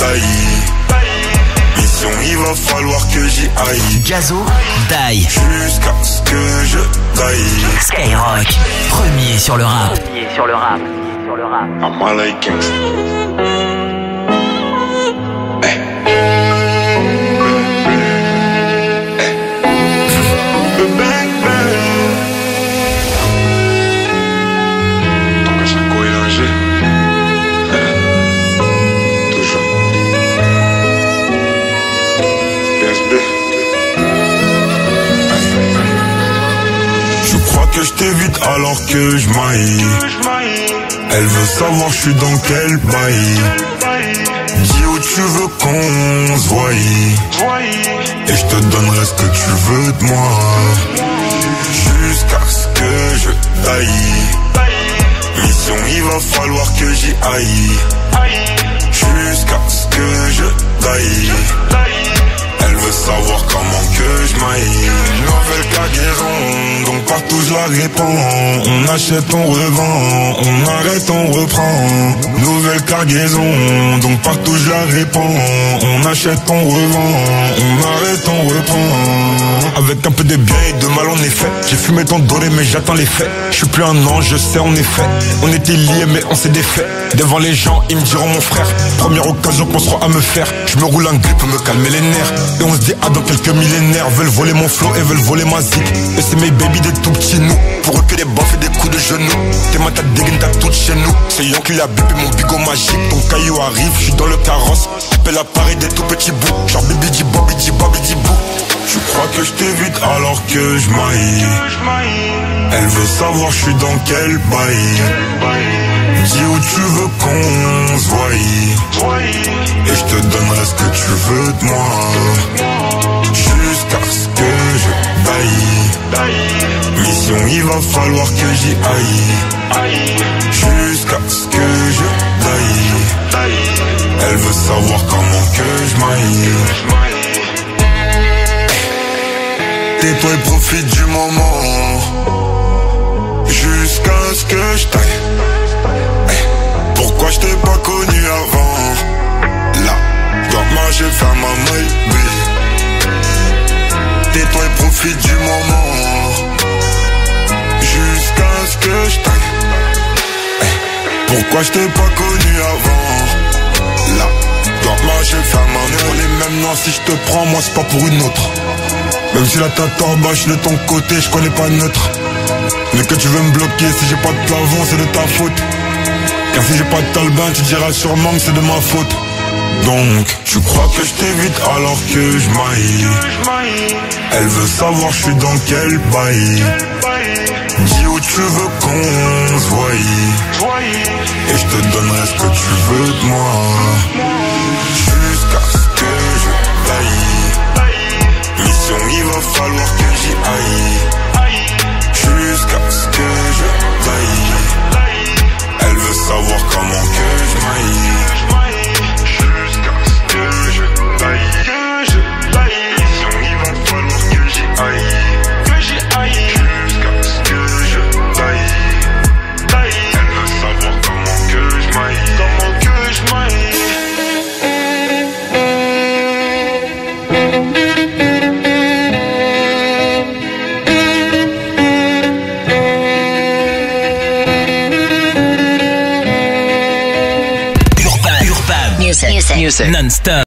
die. Mission, il va falloir que j'y aille. Gazo, die. Jusqu'à ce que je die. Skyrock, premier sur le rap. I'm all like gangsta. Que je t'évite alors que je maille. Elle veut savoir je suis dans quel bail. Dis où tu veux qu'on se voie, et je te donnerai ce que tu veux de moi. Jusqu'à ce que je die. Mission, il va falloir que j'y aille. Jusqu'à ce que je die. Elle veut savoir comment que je maille. Nouvelle cargaison, donc partout je la répands. On achète, on revend, on arrête, on reprend. Nouvelle cargaison, donc partout je la répands. On achète, on revend, on arrête, on reprend. Avec un peu de bien et de mal en effet. J'ai fumé tant doré mais j'attends les faits. Je suis plus un ange, je sais en effet. On était liés mais on s'est défait. Devant les gens ils me diront mon frère. Première occasion qu'on sera à me faire. Je me roule un grip pour me calmer les nerfs. Et on se dit ah dans quelques millénaires. Veulent voler mon flow et veulent voler ma zik. Et c'est mes baby des tout petits nous. Pour eux que des baffes et des coups de genoux. T'es ma tête dégaine t'as tout chez nous. C'est Yon qui l'a bipé mon bigot magique. Ton caillou arrive, je suis dans le carrosse. Appelle l'appareil des tout petits bouts. Genre bibi di bobi di bobi di bou. Tu crois que je t'évite alors que je maille. Elle veut savoir je suis dans quel bail. Dis où tu veux qu'on se voie, et je te donnerai ce que tu veux de moi. Jusqu'à ce que je die. Mission, il va falloir que j'y aille. Jusqu'à ce que je die. Elle veut savoir comment que je maille. Tais-toi et profite du moment. Jusqu'à ce que je taille. Pourquoi je t'ai pas connu avant? Là, je dois marcher, faire ma maille. Tais-toi et profite du moment. Jusqu'à ce que je taille. Pourquoi je t'ai pas connu avant? Là, je dois marcher, faire ma maille. On est même non, si je te prends, moi c'est pas pour une autre. Même si la tête en bas, je suis de ton côté, je connais pas neutre. Mais que tu veux me bloquer, si j'ai pas de plafond, c'est de ta faute. Car si j'ai pas de talbin, tu diras sûrement que c'est de ma faute. Donc, tu crois que je t'évite alors que je maille. Elle veut savoir je suis dans quel bail. Dis où tu veux qu'on se voie, et je te donnerai ce que tu veux de moi. Jusqu'à ce que je die. Mission, il va falloir que j'y aille. Jusqu'à ce que je die. Elle veut savoir comment que je maille. Jusqu'à ce que je die. Mission, il va falloir que j'y aille. Jusqu'à ce que je die. Elle veut savoir comment que je maille. Music non-stop.